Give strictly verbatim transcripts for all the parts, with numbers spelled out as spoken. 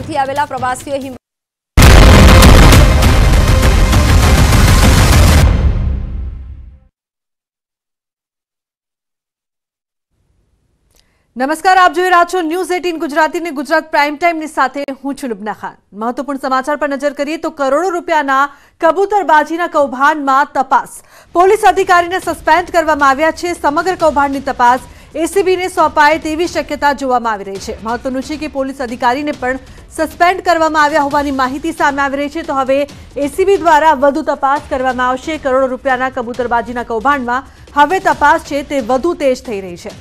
બહારથી આવેલા પ્રવાસીઓ હિમ નમસ્કાર, આપ જોઈ રહ્યા છો ન્યૂઝ અઠ્ઠાવીસ ગુજરાતી ને ગુજરાત પ્રાઇમ ટાઈમ ની સાથે હું છું લુબના ખાન। મહત્વપૂર્ણ સમાચાર પર નજર કરીએ તો કરોડો રૂપિયાના કબૂતરબાજીના કૌભાંડમાં તપાસ, પોલીસ અધિકારીને સસ્પેન્ડ કરવામાં આવ્યા છે। સમગ્ર કૌભાંડની તપાસ એસીબીને સોંપાય તેવી શક્યતા જોવામાં આવી રહી છે। મહત્વનું છે કે પોલીસ અધિકારીને પણ સસ્પેન્ડ કરવામાં આવ્યા હોવાની માહિતી સામે આવી રહી છે। તો હવે એસીબી દ્વારા વધુ તપાસ કરવામાં આવશે। કરોડો રૂપિયાના કબૂતરબાજીના કૌભાંડમાં હવે તપાસ છે તે વધુ તેજ થઈ રહી છે।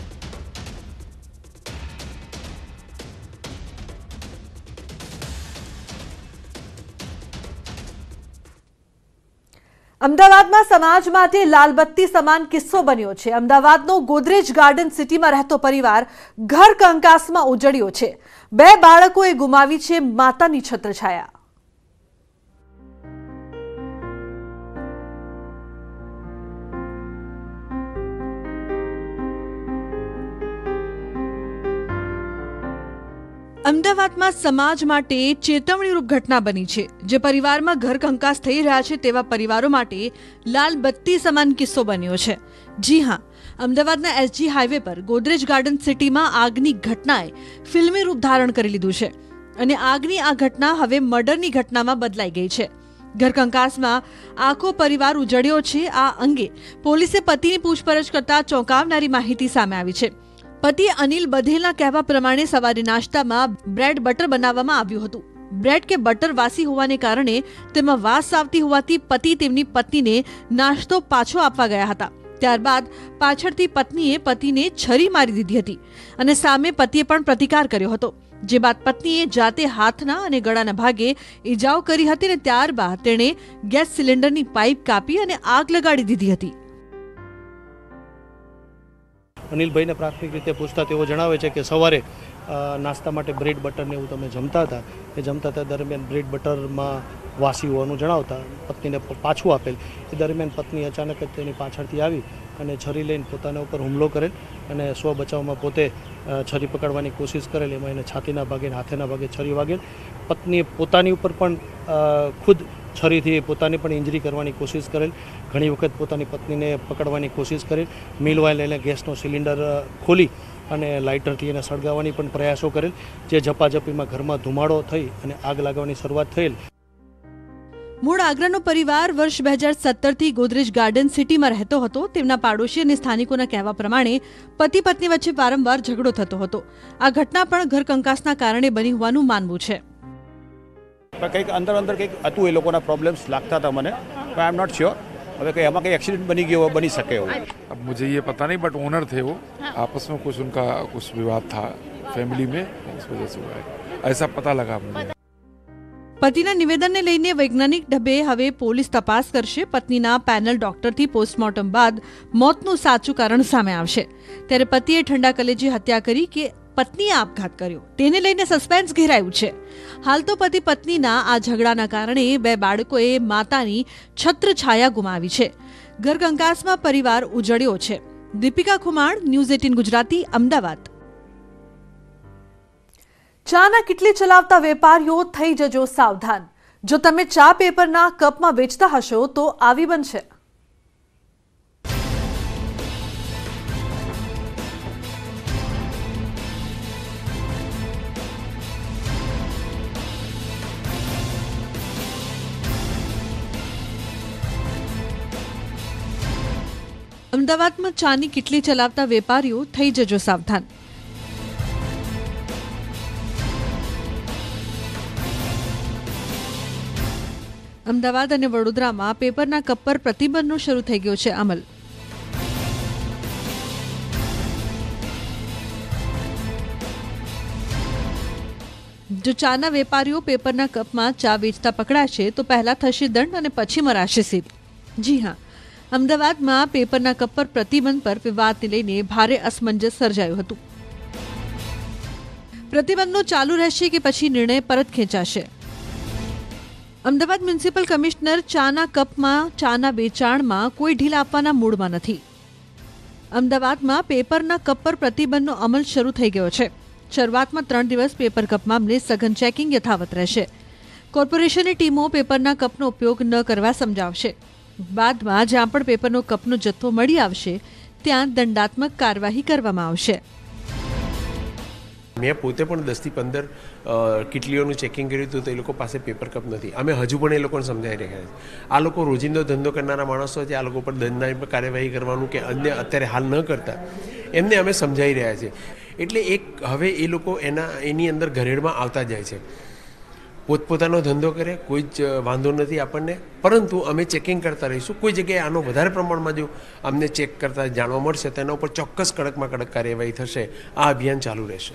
અમદાવાદમાં સમાજ માટે લાલબત્તી સમાન કિસ્સો બન્યો છે। અમદાવાદનો ગોદરેજ ગાર્ડન સિટીમાં રહેતો પરિવાર ઘર કંકાસમાં ઉજળ્યો છે। બે બાળકોએ ગુમાવી છે માતાની છત્રછાયા। અમદાવાદમાં સમાજ માટે ચેતવણીરૂપ ઘટના બની છે, જે પરિવારમાં ઘર કંકાસ થઈ રહ્યા છે તેવા પરિવારો માટે લાલબત્તી સમાન કિસ્સો બન્યો છે। જી હા, અમદાવાદના એસજી હાઈવે પર ગોદરેજ ગાર્ડન સિટીમાં આગની ઘટનાએ ફિલ્મી રૂપ ધારણ કરી લીધું છે અને આગની આ ઘટના હવે મર્ડરની ઘટનામાં બદલાઈ ગઈ છે। ઘર કંકાસમાં આખો પરિવાર ઉજળ્યો છે। આ અંગે પોલીસે પતિની પૂછપરછ કરતા ચોંકાવનારી માહિતી સામે આવી છે। પતિ અનિલ બધેલના કહેવા પ્રમાણે સવારે નાસ્તામાં બ્રેડ બટર બનાવવામાં આવ્યું હતું। બ્રેડ કે બટર વાસી હોવાને કારણે તેમાં વાસ આવતી હોવાથી પતિ તેમની પત્નીને નાસ્તો પાછો આપવા ગયા હતા। ત્યારબાદ પાછળથી પત્નીએ પતિને છરી મારી દીધી હતી અને સામે પતિએ પણ પ્રતિકાર કર્યો હતો, જે બાદ પત્નીએ જાતે હાથના અને ગળાના ભાગે ઈજાઓ કરી હતી અને ત્યારબાદ તેણે ગેસ સિલિન્ડરની પાઇપ કાપી અને આગ લગાડી દીધી હતી। અનિલભાઈને પ્રાથમિક રીતે પૂછતા તેઓ જણાવે છે કે સવારે નાસ્તા માટે બ્રેડ બટરને એવું તમે જમતા હતા, એ જમતા હતા દરમિયાન બ્રેડ બટરમાં વાસી હોવાનું જણાવતા પત્નીને પાછું આપેલ। એ દરમિયાન પત્ની અચાનક જ તેની પાછળથી આવી અને છરી લઈને પોતાના ઉપર હુમલો કરેલ અને સ્વ બચાવમાં પોતે છરી પકડવાની કોશિશ કરેલ। એમાં એને છાતીના ભાગે હાથેના ભાગે છરી વાગેલ। પત્નીએ પોતાની ઉપર પણ ખુદ છરીથી પોતાની પણ ઇન્જરી કરવાની કોશિશ કરેલ। ઘણી વખત પોતાની પત્નીને પકડવાની કોશિશ કરેલ। મીલવાઇલ એને ગેસનો સિલિન્ડર ખોલી અને લાઇટરથી એને સળગાવવાની પણ પ્રયાસો કરેલ, જે ઝપાઝપીમાં ઘરમાં ધુમાડો થઈ અને આગ લાગવાની શરૂઆત થયેલ। મૂળ આગ્રાનો પરિવાર વર્ષ બે હજાર સત્તરથી ગોદરેજ ગાર્ડન સિટીમાં રહેતો હતો। તેમના પાડોશી અને સ્થાનિકોના કહેવા પ્રમાણે પતિ પત્ની વચ્ચે વારંવાર ઝઘડો થતો હતો। આ ઘટના પણ ઘર કંકાસના કારણે બની હોવાનું માનવું છે। કંઈક અંદર અંદર કંઈક હતું, એ લોકોના પ્રોબ્લેમ્સ લાગતા હતા મને, પણ આઈ એમ નોટ શ્યોર હવે કંઈ એમાં કંઈ एक्सीडेंट बनी गया बनी सके वो। अब मुझे ये पता नहीं, बट ओनर थे वो, आपस में कुछ उनका कुछ विवाद था फैमिली में, इस वजह से हुआ है, ऐसा पता लगा मुझे। પતિના નિવેદનને લઈને વૈજ્ઞાનિક ઢબે હવે પોલીસ તપાસ કરશે। પત્નીના પેનલ ડોક્ટરથી પોસ્ટમોર્ટમ બાદ મોતનું સાચું કારણ સામે આવશે। ત્યારે પતિએ ઠંડા કલેજે હત્યા કરી કે પત્નીએ આપઘાત કર્યો, તેને લઈને સસ્પેન્સ ઘેરાયું છે। હાલ તો પતિ પત્નીના આ ઝઘડાના કારણે બે બાળકોએ માતાની છત્રછાયા ગુમાવી છે। ઘર કંકાસમાં પરિવાર ઉજળ્યો છે। દીપિકા ખુમાણ, ન્યૂઝ અઠ્ઠાવીસ ગુજરાતી, અમદાવાદ। ચાના કિટલી ચલાવતા વેપારીઓ થઈ જજો સાવધાન। જો તમે ચા પેપરના કપમાં વેચતા હશો તો આવી બનશે। અમદાવાદમાં ચાની કિટલી ચલાવતા વેપારીઓ થઈ જજો સાવધાન। અમદાવાદ અને વડોદરામાં પેપરના કપ પર પ્રતિબંધનો શરૂ થઈ ગયો છે અમલ। જો ચાના વેપારીઓ પેપરના કપમાં ચા વેચતા પકડાશે તો પહેલા થશે દંડ અને પછી મરાશે સીલ। જી હા, અમદાવાદમાં પેપરના કપ પર પ્રતિબંધ પર વિવાદને લઈને ભારે અસમંજસ સર્જાયું હતું। પ્રતિબંધનો ચાલુ રહેશે કે પછી નિર્ણય પરત ખેંચાશે? અમદાવાદ મ્યુનિસિપલ કમિશનર ચાના કપમાં ચાના વેચાણમાં કોઈ ઢીલ આપવાના મૂડમાં નથી। અમદાવાદમાં પેપરના કપ પર પ્રતિબંધનો અમલ શરૂ થઈ ગયો છે। શરૂઆતમાં ત્રણ દિવસ પેપર કપ મામલે સઘન ચેકિંગ યથાવત રહેશે. કોર્પોરેશનની ટીમો પેપરના કપનો ઉપયોગ ન કરવા સમજાવશે. બાદમાં જ્યાં પણ પેપરનો કપનો જથ્થો મળી આવશે ત્યાં દંડાત્મક કાર્યવાહી કરવામાં આવશે. મેં પોતે પણ દસથી પંદર કિટલીઓનું ચેકિંગ કર્યું હતું તો એ લોકો પાસે પેપર કપ નથી. અમે હજુ પણ એ લોકોને સમજાવી રહ્યા છીએ. આ લોકો રોજિંદો ધંધો કરનારા માણસો છે. આ લોકો પર દંડની કાર્યવાહી કરવાનું કે અન્ય અત્યારે હાલ ન કરતા એમને અમે સમજાવી રહ્યા છીએ. એટલે એક હવે એ લોકો એના એની અંદર ઘરેડમાં આવતા જાય છે. પોતપોતાનો ધંધો કરે, કોઈ જ વાંધો નથી આપણને, પરંતુ અમે ચેકિંગ કરતા રહીશું. કોઈ જગ્યાએ આનો વધારે પ્રમાણમાં જો અમને ચેક કરતા જાણવા મળશે તેના ઉપર ચોક્કસ કડકમાં કડક કાર્યવાહી થશે. આ અભિયાન ચાલુ રહેશે.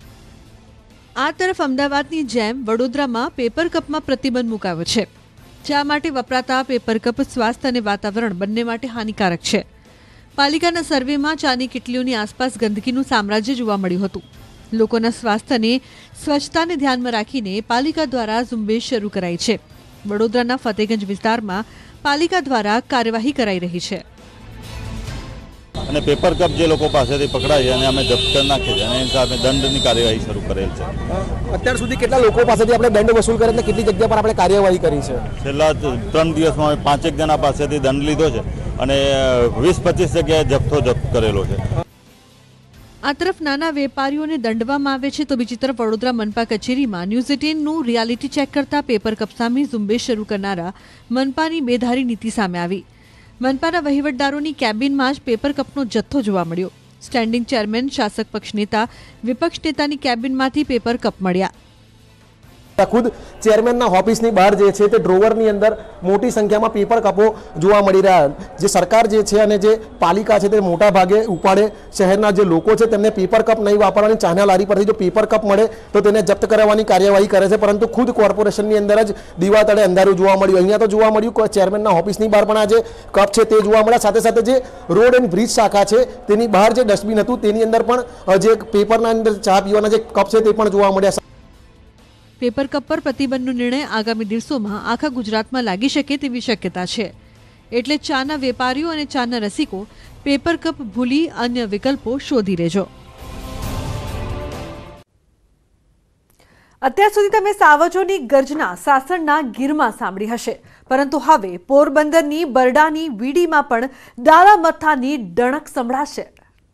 આ તરફ અમદાવાદની જેમ વડોદરામાં પેપર કપમાં પ્રતિબંધ મુકાયો છે. ચા માટે વપરાતા પેપર કપ સ્વાસ્થ્ય અને વાતાવરણ બંને માટે હાનિકારક છે. પાલિકાના સર્વેમાં ચાની કિટલીઓની આસપાસ ગંદકીનું સામ્રાજ્ય જોવા મળ્યું હતું. લોકોના સ્વાસ્થ્ય અને સ્વચ્છતાને ધ્યાનમાં રાખીને પાલિકા દ્વારા ઝુંબેશ શરૂ કરાઈ છે. વડોદરાના ફતેગંજ વિસ્તારમાં પાલિકા દ્વારા કાર્યવાહી કરાઈ રહી છે. અને પેપર કપ જે લોકો પાસેથી પકડાય અને અમે જપ્ત કરી નાખીએ છીએ અને એની સામે દંડની કાર્યવાહી શરૂ કરેલ છે. અત્યાર સુધી કેટલા લોકો પાસેથી આપણે દંડ વસૂલ કરે એટલે કેટલી જગ્યા પર આપણે કાર્યવાહી કરી છે? છેલ્લા ત્રણ દિવસમાં અમે પાંચેક જણા પાસેથી દંડ લીધો છે અને વીસ પચીસ જગ્યાએ જથ્થો જપ્ત કરેલો છે. આ તરફ નાના વેપારીઓને દંડવામાં આવે છે તો બીજી તરફ વડોદરા મનપા કચેરીમાં ન્યૂઝ એટીનનું રિયાલિટી ચેક કરતા પેપર કપ સામે ઝુંબેશ શરૂ કરનારા મનપાની બેધારી નીતિ સામે આવી. મનપાના વહીવટદારોની કેબિનમાં જ પેપર કપનો જથ્થો જોવા મળ્યો. સ્ટેન્ડિંગ ચેરમેન, શાસક પક્ષ નેતા, વિપક્ષ નેતાની કેબિનમાંથી પેપર કપ મળ્યા. ખુદ ચેરમેનના ઓફિસની બહાર જે છે તે ડ્રોવરની અંદર મોટી સંખ્યામાં પેપર કપો જોવા મળી રહ્યા. જે સરકાર જે છે અને જે પાલિકા છે તે મોટા ભાગે ઉપાડે શહેરના જે લોકો છે તેમને પેપર કપ નહીં વાપરવાની, ચાના લારી પરથી જો પેપર કપ મળે તો તેને જપ્ત કરવાની કાર્યવાહી કરે છે. પરંતુ ખુદ કોર્પોરેશનની અંદર જ દીવા તળે અંધારું જોવા મળ્યું. અહીંયા તો જોવા મળ્યું ચેરમેનના ઓફિસની બહાર પણ આ જે કપ છે તે જોવા મળ્યા. સાથે સાથે જે રોડ એન્ડ બ્રિજ શાખા છે તેની બહાર જે ડસ્ટબિન હતું તેની અંદર પણ જે પેપરના અંદર ચા પીવાના જે કપ છે તે પણ જોવા મળ્યા. પેપર કપ પર પ્રતિબંધનો નિર્ણય આગામી દિવસોમાં આખા ગુજરાતમાં લાગી શકે તેવી શક્યતા છે. એટલે ચાના વેપારીઓ અને ચાના રસિકો પેપર કપ ભૂલી અન્ય વિકલ્પો શોધી લેજો. અત્યાર સુધી તમે સાવજોની ગર્જના સાસણના ગીરમાં સાંભળી હશે, પરંતુ હવે પોરબંદરની બરડાની વીડીમાં પણ દાળા મથ્થાની ડણક સંભળાશે.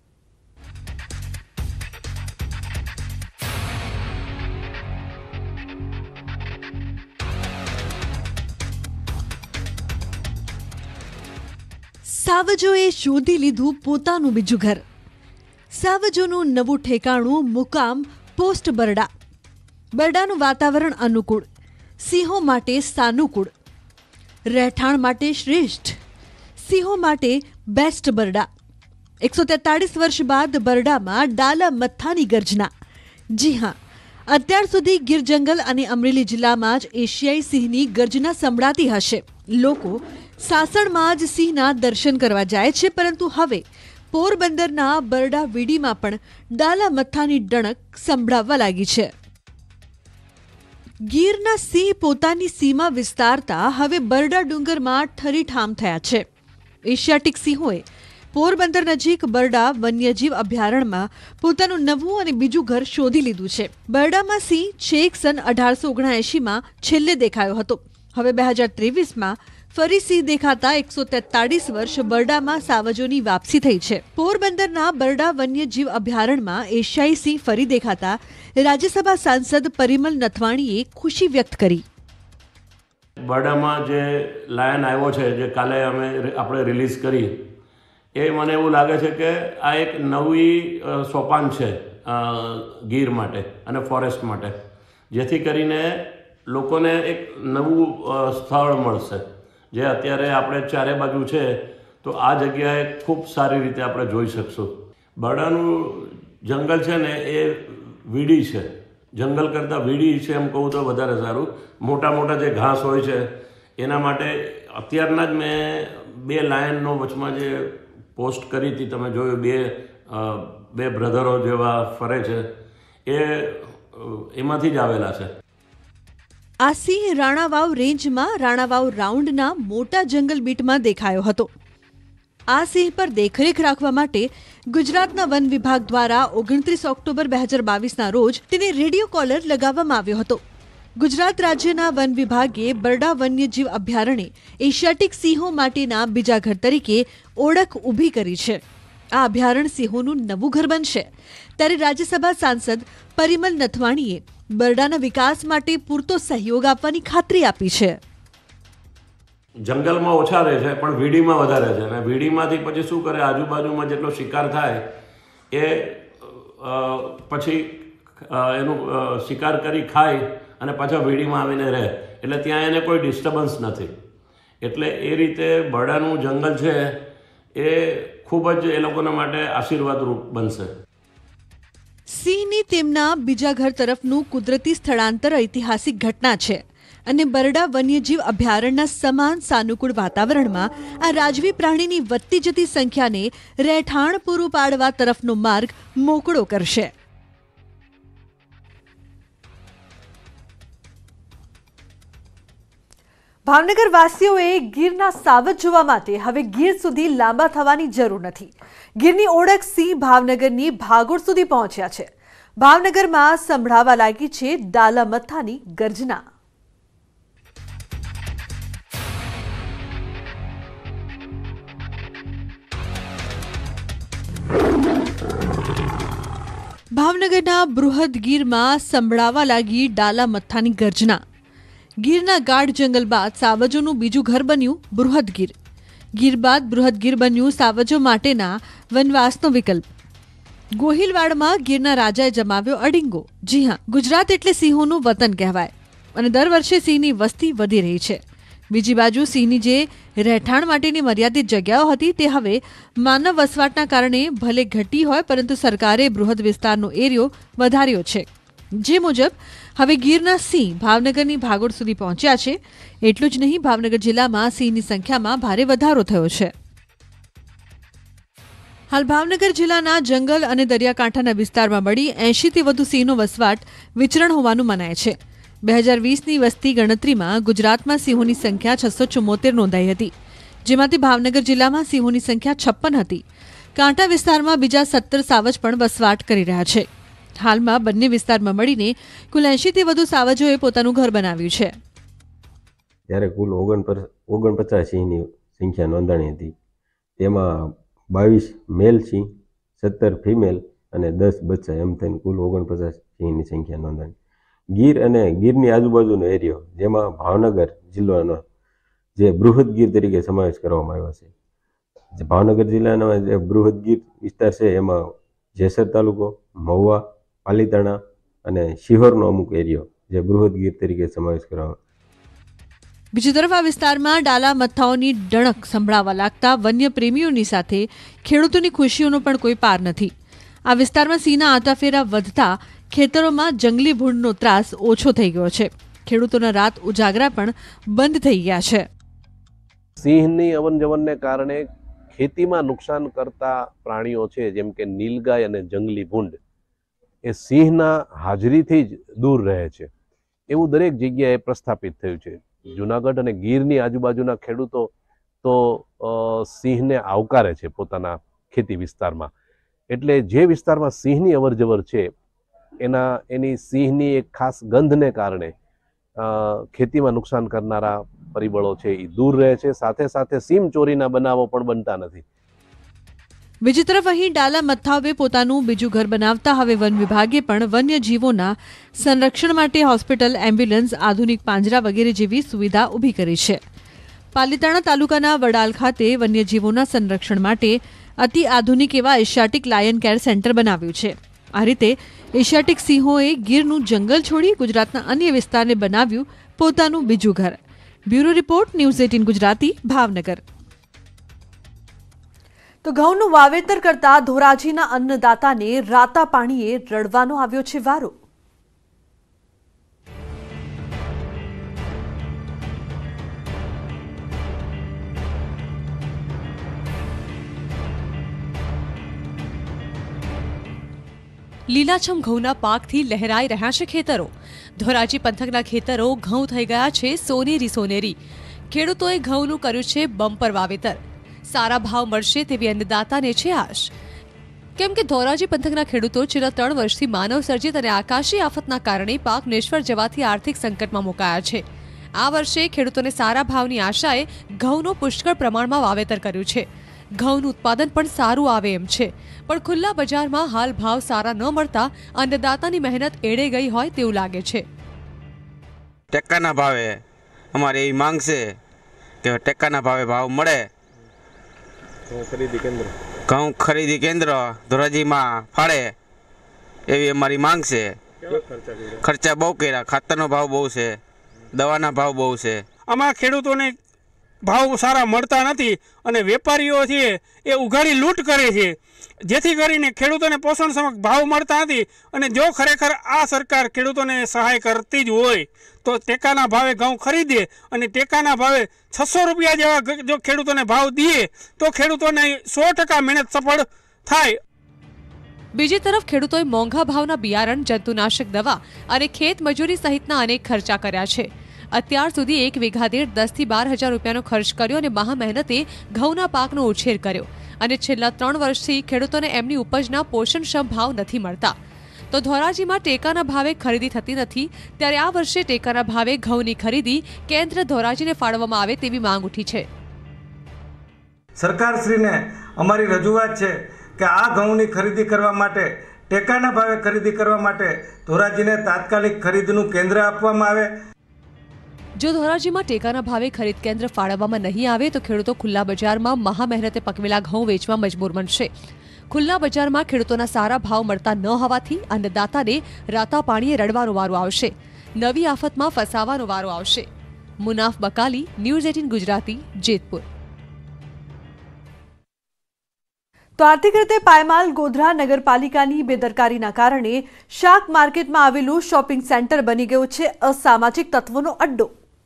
સાવજોએ શોધી લીધું પોતાનું બીજું ઘર. સાવજોનું નવું ઠેકાણું મુકામ પોસ્ટ બરડા. બરડાનું વાતાવરણ અનુકૂળ, સિંહો માટે સાનુકૂળ, રહેઠાણ માટે શ્રેષ્ઠ, સિંહો માટે બેસ્ટ બરડા. એકસો તેતાળીસ વર્ષ બાદ બરડામાં ડાલા મથ્થાની ગર્જના. જી હા, અત્યાર સુધી ગીર જંગલ અને અમરેલી જિલ્લામાં જ એશિયાઈ સિંહની ગર્જના સંભળાતી હશે. લોકો સાસણમાં જ સિંહના દર્શન કરવા જાય છે, પરંતુ હવે પોરબંદરના બરડા વીડીમાં પણ ડાલા મથ્થાની ડણક સંભળાવવા લાગી છે. ગીરના સિંહ પોતાની સીમા વિસ્તારતા હવે બરડા ડુંગરમાં ઠરીઠામ થયા છે. એશિયાટિક સિંહોએ પોરબંદર નજીક બરડા વન્યજીવ અભયારણ્યમાં પોતાનું નવું અને બીજું ઘર શોધી લીધું છે. બરડામાં સિંહ છેક સન અઢારસો ઓગણએંશીમાં છેલ્લે દેખાયો હતો. હવે બે હજાર ત્રેવીસમાં ફરી સિંહ દેખાતા એકસો તેતાળીસ વર્ષ બરડામાં સાવજોની વાપસી થઈ છે. પોરબંદરના બરડા વન્યજીવ અભયારણ્યમાં એશિયાઈ સિંહ ફરી દેખાતા રાજ્યસભા સાંસદ પરિમલ નથવાણીએ ખુશી વ્યક્ત કરી. બરડામાં જે લાયન આવ્યો છે, જે કાલે અમે આપણે રિલીઝ કરી, એ મને એવું લાગે છે કે આ એક નવી સોપાન છે ગીર માટે અને ફોરેસ્ટ માટે, જેથી કરીને લોકોને એક નવું સ્થળ મળશે. જે અત્યારે આપણે ચારે બાજુ છે તો આ જગ્યાએ ખૂબ સારી રીતે આપણે જોઈ શકશું. બરડાનું જંગલ છે ને એ વીડી છે, જંગલ કરતાં વીડી છે એમ કહું તો વધારે સારું. મોટા મોટા જે ઘાસ હોય છે એના માટે અત્યારના જ મેં બે લાયનનો વચમાં જે પોસ્ટ કરી હતી, તમે જોયું, બે બે બ્રધરો જેવા ફરે છે, એ એમાંથી જ આવેલા છે. આ સિંહ રાણાવાવ રેન્જમાં રાણાવાવ રાઉન્ડના મોટા જંગલ બીટમાં દેખાયો હતો. આ સિંહ પર દેખરેખ રાખવા માટે ગુજરાતના વન વિભાગ દ્વારા ઓગણત્રીસ ઓક્ટોબર બે હજાર બાવીસના રોજ તેને રેડિયો કોલર લગાવવામાં આવ્યો હતો. ગુજરાત રાજ્યના વન વિભાગે બરડા વન્યજીવ અભયારણ્ય એશિયાટિક સિંહો માટેના બીજા ઘર તરીકે ઓળખ ઊભી કરી છે. આ અભયારણ્ય સિંહોનું નવું ઘર બનશે. ત્યારે રાજ્યસભા સાંસદ પરિમલ નથવાણીએ બરડાના વિકાસ માટે પૂરતો સહયોગ આપવાની ખાતરી આપી છે. જંગલમાં ઓછા રહે છે પણ વીડીમાં વધારે છે, અને વીડીમાંથી પછી શું કરે, આજુબાજુમાં જેટલો શિકાર થાય એ પછી એનું શિકાર કરી ખાય અને પાછા વીડીમાં આવીને રહે, એટલે ત્યાં એને કોઈ ડિસ્ટર્બન્સ નથી. એટલે એ રીતે બરડાનું જંગલ છે એ ખૂબ જ એ લોકોના માટે આશીર્વાદરૂપ બનશે. સિંહની તેમના બીજા ઘર તરફનું કુદરતી સ્થળાંતર ઐતિહાસિક ઘટના છે અને બરડા વન્યજીવ અભયારણ્યના સમાન સાનુકૂળ વાતાવરણમાં આ રાજવી પ્રાણીની વધતી જતી સંખ્યાને રહેઠાણ પૂરું પાડવા તરફનો માર્ગ મોકળો કરશે. ભાવનગર વાસીઓએ ગીરના સાવજ જોવા માટે હવે ગીર સુધી લાંબા થવાની જરૂર નથી. ગીરની ઓળખ સિંહ ભાવનગરની ભાગોળ સુધી પહોંચ્યા છે. ભાવનગરમાં સંભળાવા લાગી છે ડાલા મથ્થાની ગર્જના. ભાવનગરના બૃહદ ગીરમાં સંભળાવા લાગી ડાલા મથ્થાની ગર્જના. ગીરના ગાઢ જંગલ બાદ સાવજોનું બીજું ઘર બન્યું બૃહદ ગીર. ગીર બાદ બૃહદ ગીર બન્યું સાવજો માટેના વનવાસનો વિકલ્પ. ગોહિલવાડમાં ગીરના રાજાએ જમાવ્યો અડિંગો. જી હા, ગુજરાત એટલે સિંહોનું વતન કહેવાય અને દર વર્ષે સિંહની વસ્તી વધી રહી છે. બીજી બાજુ સિંહની જે રહેઠાણ માટેની મર્યાદિત જગ્યાઓ હતી તે હવે માનવ વસવાટના કારણે ભલે ઘટી હોય, પરંતુ સરકારે બૃહદ વિસ્તારનો એરિયો વધાર્યો છે. જે મુજબ હવે ગીરના સિંહ ભાવનગરની ભાગોળ સુધી પહોંચ્યા છે. એટલું જ નહીં, ભાવનગર જિલ્લામાં સિંહની સંખ્યામાં ભારે વધારો થયો છે. હાલ ભાવનગર જિલ્લાના જંગલ અને દરિયાકાંઠાના વિસ્તારમાં મળી એંશીથી વધુ સિંહનો વસવાટ વિચરણ હોવાનું મનાય છે. બે હજાર વીસની વસ્તી ગણતરીમાં ગુજરાતમાં સિંહોની સંખ્યા છસો ચુમ્મોતેર નોંધાઈ હતી, જેમાંથી ભાવનગર જિલ્લામાં સિંહોની સંખ્યા છપ્પન હતી. કાંઠા વિસ્તારમાં બીજા સત્તર સાવજ પણ વસવાટ કરી રહ્યા છે. હાલમાં બંને વિસ્તારમાં મળીને કુલ એંશીથી વધુ સાવજોએ પોતાનું ઘર બનાવ્યું છે. ત્યારે કુલ ઓગણ ઓગણપચાસ સિંહની સંખ્યા નોંધાણી હતી. તેમાં બાવીસ મેલ સિંહ, સત્તર ફિમેલ અને દસ બચ્ચા, એમ થઈને કુલ ઓગણપચાસ સિંહની સંખ્યા નોંધાણી. ગીર અને ગીરની આજુબાજુનો એરિયો, જેમાં ભાવનગર જિલ્લાનો જે બૃહદ ગીર તરીકે સમાવેશ કરવામાં આવ્યો છે. ભાવનગર જિલ્લાનો જે બૃહદ ગીર વિસ્તાર છે એમાં જેસર તાલુકો, મહુવા, પાલીતાણા અને શિહોરનો અમુક એરિયો જે બૃહદ ગીર તરીકે સમાવેશ કરવામાં. બીજી તરફ આ વિસ્તારમાં ડાલા મથ્થાઓની ડણક સંભળાવા લાગતા વન્ય પ્રેમીઓની સાથે ખેડૂતોની ખુશીઓનો પણ કોઈ પાર નથી. આ વિસ્તારમાં સિંહના આંટાફેરા વધતા ખેતરોમાં જંગલી ભૂંડનો ત્રાસ ઓછો થઈ ગયો છે. ખેડૂતોના રાત ઉજાગરા પણ બંધ થઈ ગયા છે. સિંહની અવન જવનને કારણે ખેતીમાં નુકસાન કરતા પ્રાણીઓ છે, જેમ કે નીલગાય અને જંગલી ભૂંડ, એ સિંહના હાજરીથી જ દૂર રહે છે. એવું દરેક જગ્યાએ પ્રસ્થાપિત થયું છે. જુનાગઢ અને ગીરની આજુબાજુના ખેડૂતો તો સિંહને આવકારે છે પોતાના ખેતી વિસ્તારમાં. એટલે જે વિસ્તારમાં સિંહની અવરજવર છે એના એની સિંહની એક ખાસ ગંધને કારણે ખેતીમાં નુકસાન કરનારા પરિબળો છે એ દૂર રહે છે. સાથે સાથે સીમ ચોરીના બનાવો પણ બનતા નથી. બીજી તરફ અહીં ડાલા મથ્થાઓએ પોતાનું બીજું ઘર બનાવતા હવે વન વિભાગે પણ વન્યજીવોના સંરક્ષણ માટે હોસ્પિટલ, એમ્બ્યુલન્સ, આધુનિક પાંજરા વગેરે જેવી સુવિધા ઊભી કરી છે. પાલીતાણા તાલુકાના વડાલ ખાતે વન્યજીવોના સંરક્ષણ માટે અતિ આધુનિક એવા એશિયાટિક લાયન કેર સેન્ટર બનાવ્યું છે. આ રીતે એશિયાટિક સિંહોએ ગીરનું જંગલ છોડી ગુજરાતના અન્ય વિસ્તારને બનાવ્યું પોતાનું બીજું ઘર. Bureau report, news eighteen Gujarati, Bhavnagar. તો ઘઉંનું વાવેતર કરતા ધોરાજીના અન્નદાતાને રાતા પાણીએ રડવાનો આવ્યો છે વારો. લીલાછમ ઘઉંના પાકથી લહેરાઈ રહ્યા છે ખેતરો. ધોરાજી પંથકના ખેતરો ઘઉં થઈ ગયા છે સોનેરી સોનેરી. ખેડૂતોએ ઘઉંનું કર્યું છે બમ્પર વાવેતર. સારા ભાવ મળશે તેવી અન્નદાતાને છે આશ. કેમ કે ધોરાજી પંથકના ખેડૂતો છેલ્લા ત્રણ વર્ષથી માનવ સર્જિત અને આકાશી આફતના કારણે પાક નિષ્ફળ જવાથી આર્થિક સંકટમાં મુકાયા છે. આ વર્ષે ખેડૂતોને સારા ભાવની આશાએ ઘઉંનું પુષ્કળ પ્રમાણમાં વાવેતર કર્યું છે. ઘઉંનું ઉત્પાદન પણ સારું આવે એમ છે, પણ ખુલ્લા બજારમાં હાલ ભાવ સારા ન મળતા અન્નદાતાની મહેનત એળે ગઈ હોય તેવું લાગે છે. ટેકાના ભાવે અમારી એવી માંગ છે કે ટેકાના ભાવે ભાવ મળે. ખરીદી કેન્દ્ર ઘઉં ખરીદી કેન્દ્ર ધોરાજીમાં ફાળે એવી અમારી માંગ છે. ખર્ચા બહુ કર્યા, ખાતરનો ભાવ બહુ છે, દવાના ભાવ બહુ છે. આમાં ખેડૂતોને ભાવ સારા મળતા નથી અને વેપારીઓ છે એ ઉઘાડી લૂંટ કરે છે, જેથી કરીને ખેડૂતોને પોષણક્ષમ ભાવ મળતા નથી. અને જો ખરેખર આ સરકાર ખેડૂતોને સહાય કરતી જ હોય તો ટેકાના ભાવે ઘઉં ખરીદે અને ટેકાના ભાવે છસો રૂપિયા જેવા જો ખેડૂતોને ભાવ દે તો ખેડૂતોને સો ટકા મહેનત સફળ થાય. બીજી તરફ ખેડૂતોએ મોંઘા ભાવના બિયારણ, જંતુનાશક દવા અને ખેત મજૂરી સહિતના અનેક ખર્ચા કર્યા છે. અત્યાર સુધી એક વીઘા દીઠ દસ થી બાર હજાર રૂપિયાનો ખર્ચ કર્યો અને મહા મહેનતે ઘઉંના પાકનો ઉછેર કર્યો અને છેલ્લા ત્રણ વર્ષથી ખેડૂતોને એમની ઉપજના પોષણક્ષમ ભાવ નથી મળતા. તો ધોરાજીમાં ટેકાના ભાવે ખરીદી થતી નથી, ત્યારે આ વર્ષે ટેકાના ભાવે ઘઉંની ખરીદી કેન્દ્ર ધોરાજીને ફાળવવામાં આવે તેવી માંગ ઉઠી છે. સરકારશ્રીને અમારી રજૂઆત છે કે આ ઘઉંની ખરીદી કરવા માટે, ટેકાના ભાવે ખરીદી કરવા માટે ધોરાજીને તાત્કાલિક ખરીદનું કેન્દ્ર આપવામાં આવે. જો ધોરાજીમાં ટેકાના ભાવે ખરીદ કેન્દ્ર ફાળવવામાં નહીં આવે તો ખેડૂતો ખુલ્લા બજારમાં મહા મહેનતે પકવેલા ઘઉં વેચવા મજબૂર બનશે. ખુલ્લા બજારમાં ખેડૂતોના સારા ભાવ મળતા ન હોવાથી અન્નદાતાને રાતા પાણીએ રડવાનો વારો આવશે, નવી આફતમાં ફસાવાનો વારો આવશે. Munaf Bakali, news eighteen Gujarati, Jetpur. તો આર્થિક રીતે પાયમાલ ગોધરા નગરપાલિકાની બેદરકારીના કારણે શાક માર્કેટમાં આવેલું શોપિંગ સેન્ટર બની ગયું છે અસામાજિક તત્વોનો અડ્ડો.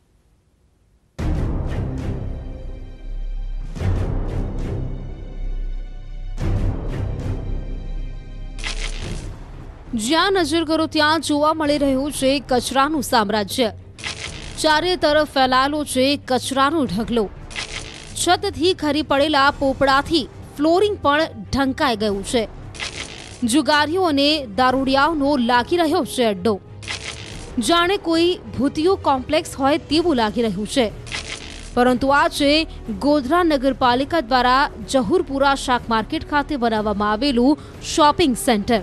જ્યાં નજર કરો ત્યાં જોવા મળી રહ્યું છે કચરાનું સામ્રાજ્ય. ચારે તરફ ફેલાયેલો છે કચરાનો ઢગલો. છતથી ખરી પડેલા પોપડાથી ફ્લોરિંગ પણ ઢંકાઈ ગયું છે. જુગારીઓ અને દારૂડિયાઓનો લાગી રહ્યો છે અડ્ડો. જાણે કોઈ ભૂતિયો કોમ્પ્લેક્સ હોય તેવું લાગી રહ્યું છે. પરંતુ આ છે ગોધરા નગરપાલિકા દ્વારા જહુરપુરા શાક માર્કેટ ખાતે બનાવવામાં આવેલું શોપિંગ સેન્ટર.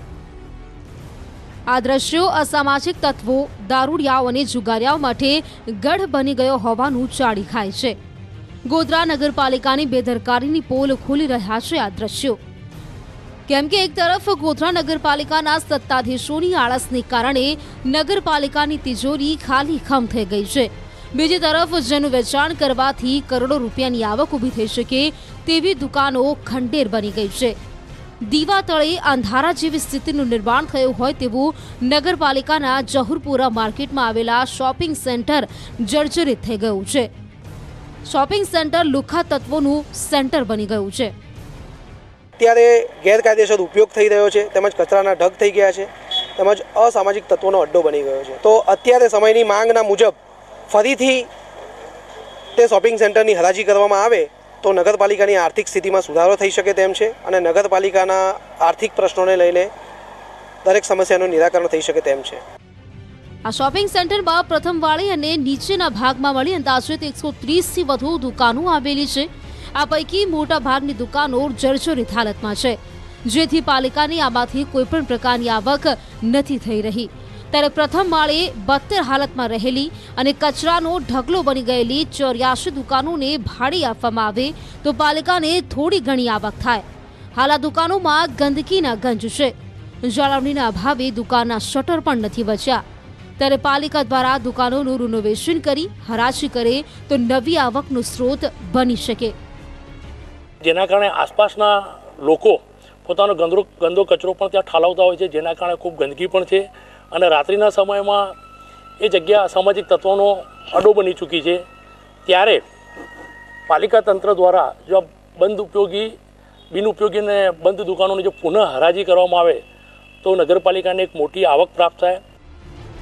આ દ્રશ્યો અસામાજિક તત્વો, દારૂડિયાઓ અને જુગારીઓ માટે ગઢ બની ગયો હોવાનું જાણી ખાય છે. ગોધરા નગરપાલિકાની બેદરકારીની પોલ ખોલી રહ્યા છે આ દ્રશ્યો. કેમ કે એક તરફ ગોધરા નગરપાલિકાના સત્તાધીશોની આળસને કારણે નગરપાલિકાની તિજોરી ખાલી ખમ થઈ ગઈ છે. બીજી તરફ જેનું વેચાણ કરવાથી કરોડો રૂપિયાની આવક ઊભી થઈ શકે તેવી દુકાનો ખંડેર બની ગઈ છે. દીવા તળે અંધારા જેવી સ્થિતિનું નિર્માણ થયું હોય તેવું નગરપાલિકાના જહુરપુરા માર્કેટમાં આવેલા શોપિંગ સેન્ટર જર્જરિત થઈ ગયું છે. શોપિંગ સેન્ટર લુખ્ખા તત્વોનું સેન્ટર બની ગયું છે. અત્યારે ગેરકાયદેસર ઉપયોગ થઈ રહ્યો છે, તેમજ કચરાના ઢગ થઈ ગયા છે, તેમજ અસામાજિક તત્વોનો અડ્ડો બની ગયો છે. તો અત્યારે સમયની માંગના મુજબ ફરીથી તે શોપિંગ સેન્ટરની હરાજી કરવામાં આવે તો નગરપાલિકાની આર્થિક સ્થિતિમાં સુધારો થઈ શકે તેમ છે અને નગરપાલિકાના આર્થિક પ્રશ્નોને લઈને દરેક સમસ્યાનું નિરાકરણ થઈ શકે તેમ છે. આ શોપિંગ સેન્ટરમાં પ્રથમ વાળી અને નીચેના ભાગમાં મળી અંદાજિત એકસો ત્રીસથી વધુ દુકાનો આવેલી છે. આ પૈકી મોટા ભાગની દુકાનો જર્જરિત હાલતમાં છે, જેથી પાલિકાની આમાંથી કોઈપણ પ્રકારની આવક નથી થઈ રહી. ત્યારે પ્રથમ માળે બત્તર હાલતમાં રહેલી અને કચરાનો ઢગલો બની ગયેલી ચોર્યાસી દુકાનોને ભાડે આપવામાં આવે તો પાલિકાને થોડી ઘણી આવક થાય. હાલ આ દુકાનોમાં ગંદકીના ગંજ છે. જાળવણીના અભાવે દુકાનના શટર પણ નથી બચ્યા. ત્યારે પાલિકા દ્વારા દુકાનોનું રિનોવેશન કરી હરાજી કરે તો નવી આવકનો સ્ત્રોત બની શકે. જેના કારણે આસપાસના લોકો પોતાનો ગંદો ગંદો કચરો પણ ત્યાં ઠાલવતા હોય છે, જેના કારણે ખૂબ ગંદકી પણ છે અને રાત્રિના સમયમાં એ જગ્યા અસામાજિક તત્વોનો અડ્ડો બની ચૂકી છે. ત્યારે પાલિકા તંત્ર દ્વારા જો બંધ ઉપયોગી બિનઉપયોગી અને બંધ દુકાનોની જો પુનઃ હરાજી કરવામાં આવે તો નગરપાલિકાને એક મોટી આવક પ્રાપ્ત થાય.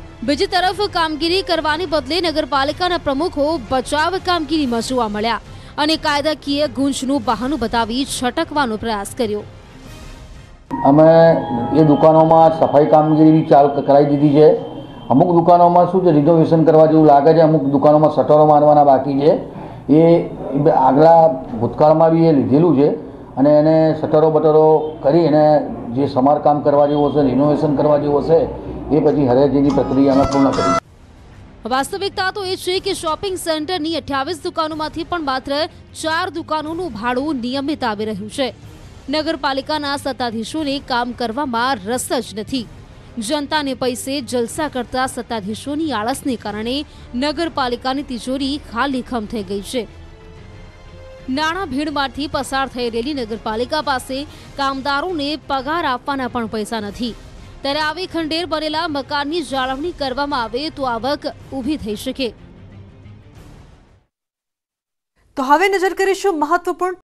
બીજી તરફ કામગીરી કરવાની બદલે નગરપાલિકાના પ્રમુખો બચાવ કામગીરીમાં જોવા મળ્યા અને કાયદાકીય ગુંજનું બહાનું બતાવી છટકવાનો પ્રયાસ કર્યો। અમે એ દુકાનોમાં સફાઈ કામગીરી ચાલુ કરાવી દીધી છે। અમુક દુકાનોમાં શું છે, રિનોવેશન કરવા જેવું લાગે છે, અમુક દુકાનોમાં શટરો મારવાના બાકી છે। એ આગલા ભૂતકાળમાં બી એ લીધેલું છે અને એને શટરો બટરો કરી અને જે સમારકામ કરવા જેવું હશે, રિનોવેશન કરવા જેવું હશે, એ પછી હરાજીની પ્રક્રિયા અમે પૂર્ણ કરી। વાસ્તવિકતા તો એ છે કે શોપિંગ સેન્ટરની અઠ્યાવીસ દુકાનોમાંથી પણ માત્ર ચાર દુકાનોનું ભાડું નિયમિત આવી રહ્યું છે। નગરપાલિકાના સત્તાધીશોને કામ કરવામાં રસ જ નથી। જનતાને પૈસે જલસા કરતા સત્તાધીશોની આળસને કારણે નગરપાલિકાની તિજોરી ખાલીખમ થઈ ગઈ છે। નાણાં ભીડમાંથી પસાર થઈ રહેલી નગરપાલિકા પાસે કામદારોને પગાર આપવાના પણ પૈસા નથી। ત્યારે આવી ખંડેર બનેલા મકાનની જાળવણી કરવામાં આવે તો આવક ઊભી થઈ શકે। તો હવે નજર કરીશું મહત્વપૂર્ણ